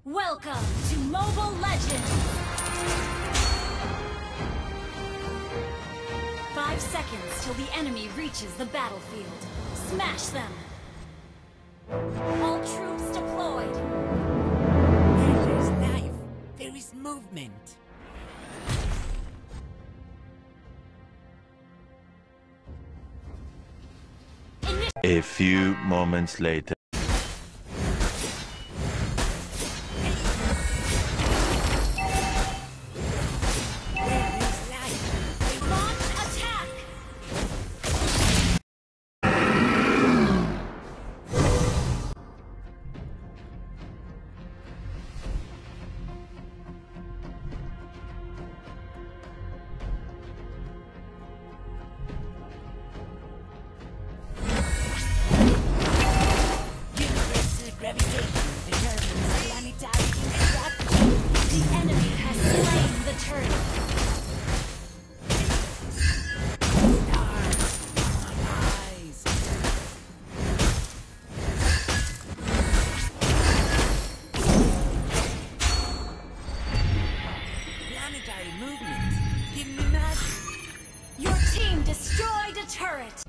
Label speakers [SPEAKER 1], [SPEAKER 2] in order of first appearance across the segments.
[SPEAKER 1] Welcome to Mobile Legends! 5 seconds till the enemy reaches the battlefield. Smash them! All troops deployed!
[SPEAKER 2] Where there's life, there is movement.
[SPEAKER 3] A few moments later.
[SPEAKER 1] Your team destroyed a turret!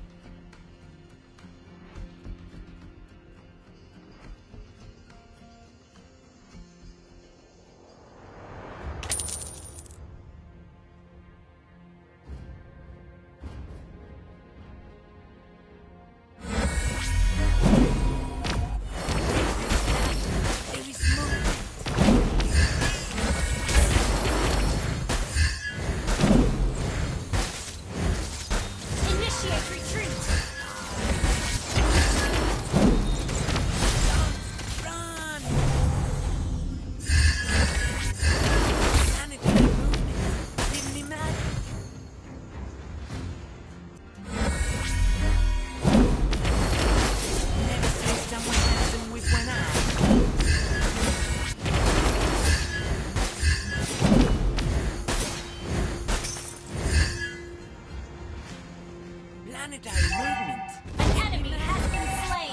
[SPEAKER 2] Planetary movement.
[SPEAKER 1] An enemy has been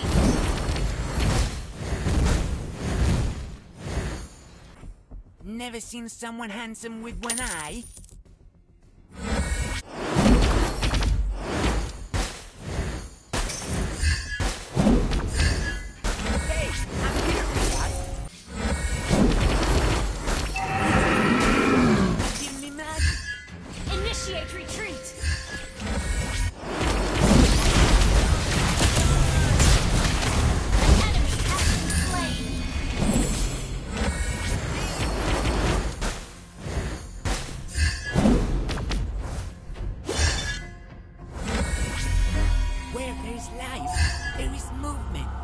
[SPEAKER 1] slain!
[SPEAKER 2] Never seen someone handsome with one eye. Hey, I'm here, guys. Give me magic.
[SPEAKER 1] Initiate retreat!
[SPEAKER 2] Where there's life, there is movement.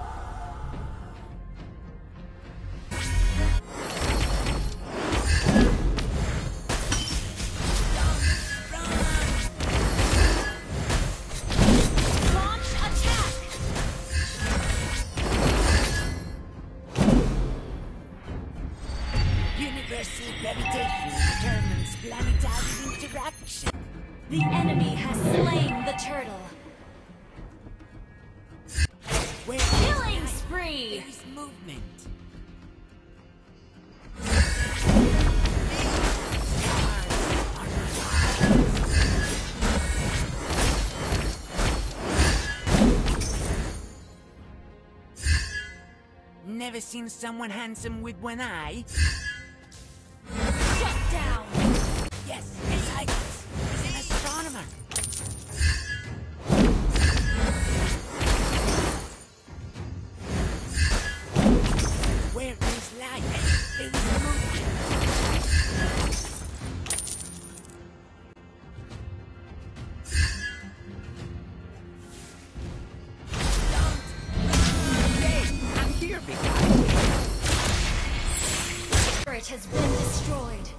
[SPEAKER 1] Launch attack!
[SPEAKER 2] Universal gravitation determines planetary interaction.
[SPEAKER 1] The enemy has slain the turtle.
[SPEAKER 2] Where
[SPEAKER 1] Killing spree!
[SPEAKER 2] there is movement. Never seen someone handsome with one eye.
[SPEAKER 1] Shut down!
[SPEAKER 2] Yes, Cyclops. He's an astronomer. Where there's life, there is movement. Hey, I'm here, big guy.
[SPEAKER 1] Turret has been destroyed.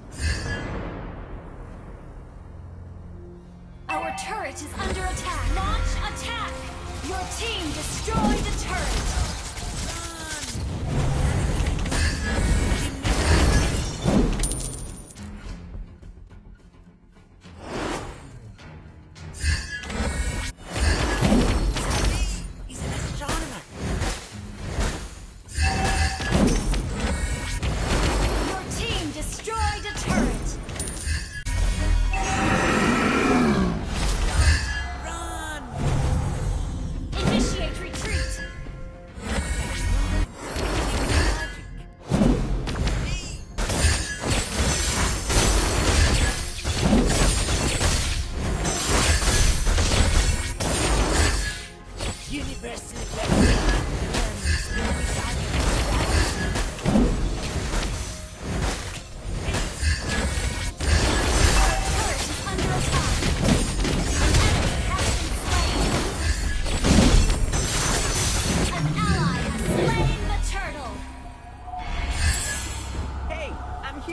[SPEAKER 1] Our turret is under attack. Launch attack! Your team destroyed a turret.
[SPEAKER 2] He's an astronomer.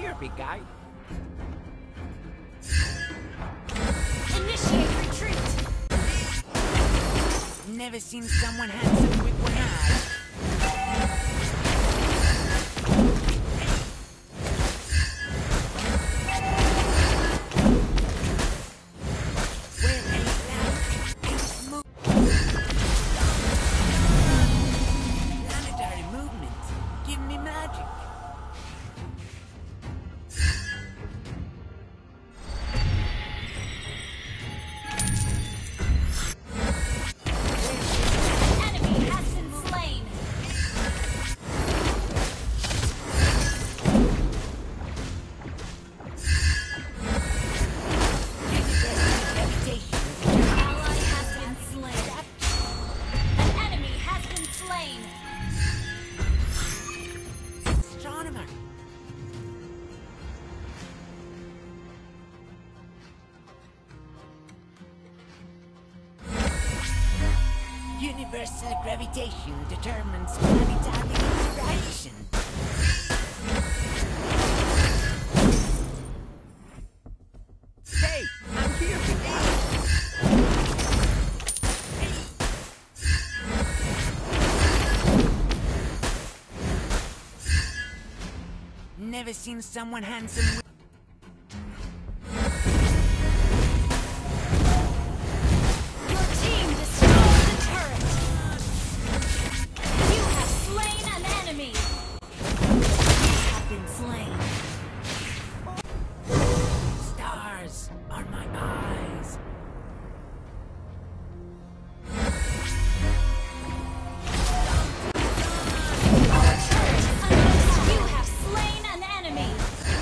[SPEAKER 2] here, big guy.
[SPEAKER 1] Initiate retreat!
[SPEAKER 2] Never seen someone handsome with one eye. Where is life? It's planetary movement. Give me magic.
[SPEAKER 1] Enemy has been slain! Ally has been slain. An enemy has been slain!
[SPEAKER 2] Astronomer. Universal gravitation determines planetary interaction. Hey, I'm here, big guy. Never seen someone handsome with...
[SPEAKER 1] Your team destroyed the turret! You have slain an enemy! You have been slain.
[SPEAKER 2] Stars are my eyes.
[SPEAKER 1] Our turret is under attack. You have slain an enemy!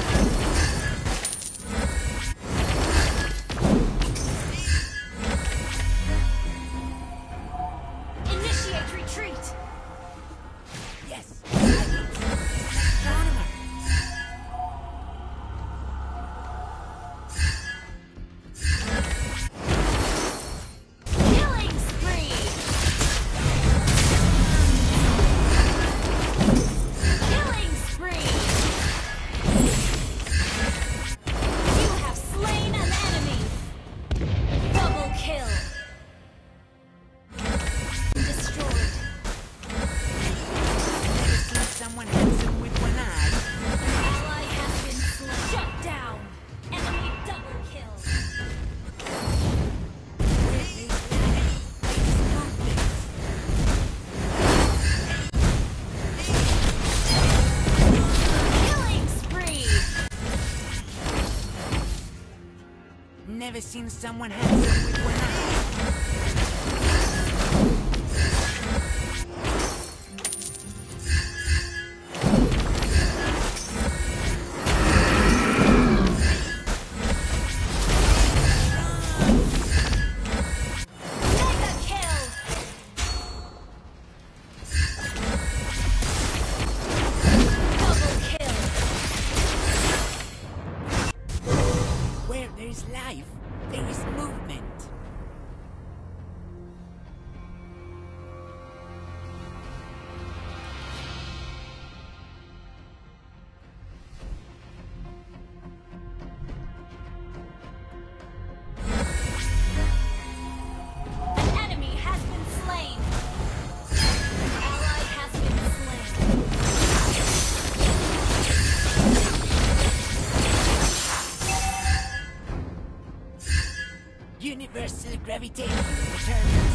[SPEAKER 1] Initiate retreat!
[SPEAKER 2] Yes. Astronomer.
[SPEAKER 1] Killing spree! Killing spree! You have slain an enemy! Double kill! Destroyed!
[SPEAKER 2] Never seen someone handsome with one eye.
[SPEAKER 1] Ally has been slain! Shut down! Enemy double kill!
[SPEAKER 2] Where is life? It's movement.
[SPEAKER 1] Killing spree!
[SPEAKER 2] Never seen someone handsome with one eye.
[SPEAKER 1] Mega kill! Double kill!
[SPEAKER 2] Where there's life, there is movement.
[SPEAKER 1] An enemy has been slain! Ally has been slain!
[SPEAKER 2] Universal gravitation determines